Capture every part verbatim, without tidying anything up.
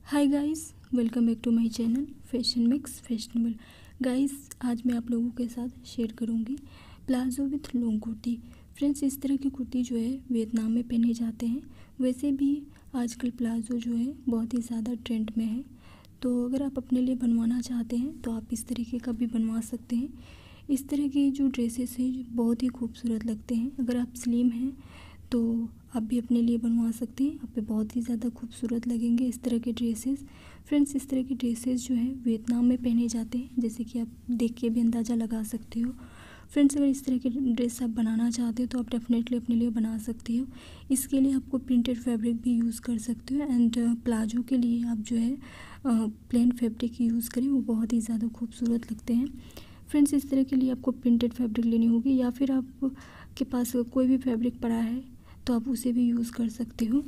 Hi guys, welcome back to my channel fashion mix fashionable. Guys, आज मैं आप लोगों के साथ शेयर करूंगी palazzo with long kurti. Friends, इस तरह की कुर्ती जो है वियतनाम में पहने जाते हैं। वैसे भी आजकल प्लाजो जो है बहुत ही ज़्यादा ट्रेंड में है, तो अगर आप अपने लिए बनवाना चाहते हैं तो आप इस तरीके का भी बनवा सकते हैं। इस तरह की जो ड्रेसेस हैं बहुत ही खूबसूरत लगते हैं। अगर आप स्लिम हैं तो आप भी अपने लिए बनवा सकते हैं, आप पे बहुत ही ज़्यादा खूबसूरत लगेंगे इस तरह के ड्रेसेस। फ्रेंड्स, इस तरह के ड्रेसेस जो है वियतनाम में पहने जाते हैं, जैसे कि आप देख के भी अंदाज़ा लगा सकते हो। फ्रेंड्स, अगर इस तरह के ड्रेस आप बनाना चाहते हो तो आप डेफिनेटली अपने लिए बना सकते हो। इसके लिए आपको प्रिंटेड फैब्रिक भी यूज़ कर सकते हो, एंड प्लाजो के लिए आप जो है प्लेन फैब्रिक यूज़ करें, वो बहुत ही ज़्यादा खूबसूरत लगते हैं। फ्रेंड्स, इस तरह के लिए आपको प्रिंटेड फैब्रिक लेनी होगी, या फिर आपके पास कोई भी फैब्रिक पड़ा है तो आप उसे भी यूज़ कर सकते हो।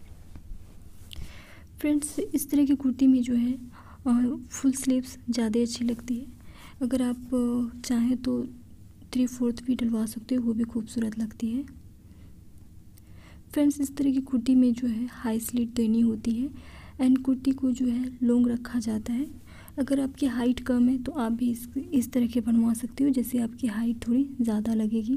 फ्रेंड्स, इस तरह की कुर्ती में जो है फुल स्लीव्स ज़्यादा अच्छी लगती है। अगर आप चाहें तो थ्री फोर्थ भी डलवा सकते हो, वो भी खूबसूरत लगती है। फ्रेंड्स, इस तरह की कुर्ती में जो है हाई स्लीट देनी होती है, एंड कुर्ती को जो है लॉन्ग रखा जाता है। अगर आपकी हाइट कम है तो आप भी इस इस तरह के बनवा सकते हो, जैसे आपकी हाइट थोड़ी ज़्यादा लगेगी।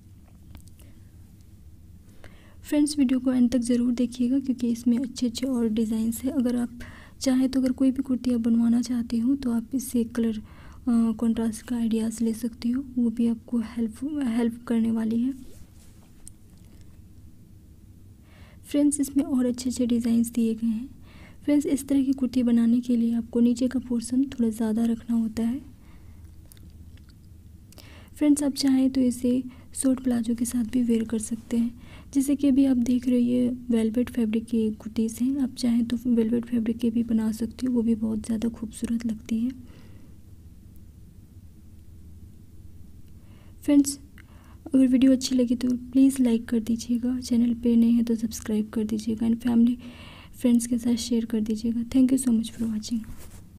फ्रेंड्स, वीडियो को एंड तक ज़रूर देखिएगा, क्योंकि इसमें अच्छे अच्छे और डिज़ाइंस हैं। अगर आप चाहें तो अगर कोई भी कुर्ती आप बनवाना चाहते हो तो आप इससे कलर कॉन्ट्रास्ट का आइडियाज़ ले सकते हो, वो भी आपको हेल्प हेल्प करने वाली है। फ्रेंड्स, इसमें और अच्छे अच्छे डिज़ाइंस दिए गए हैं। फ्रेंड्स, इस तरह की कुर्ती बनाने के लिए आपको नीचे का पोर्शन थोड़ा ज़्यादा रखना होता है। फ्रेंड्स, आप चाहें तो इसे शॉर्ट प्लाजो के साथ भी वेयर कर सकते हैं, जैसे कि अभी आप देख रहे हो ये वेलवेट फैब्रिक की कुर्तीज़ हैं। आप चाहें तो वेलवेट फैब्रिक के भी बना सकते हो, वो भी बहुत ज़्यादा खूबसूरत लगती है। फ्रेंड्स, अगर वीडियो अच्छी लगी तो प्लीज़ लाइक कर दीजिएगा, चैनल पे नए हैं तो सब्सक्राइब कर दीजिएगा, एंड फैमिली फ्रेंड्स के साथ शेयर कर दीजिएगा। Thank you so much for watching.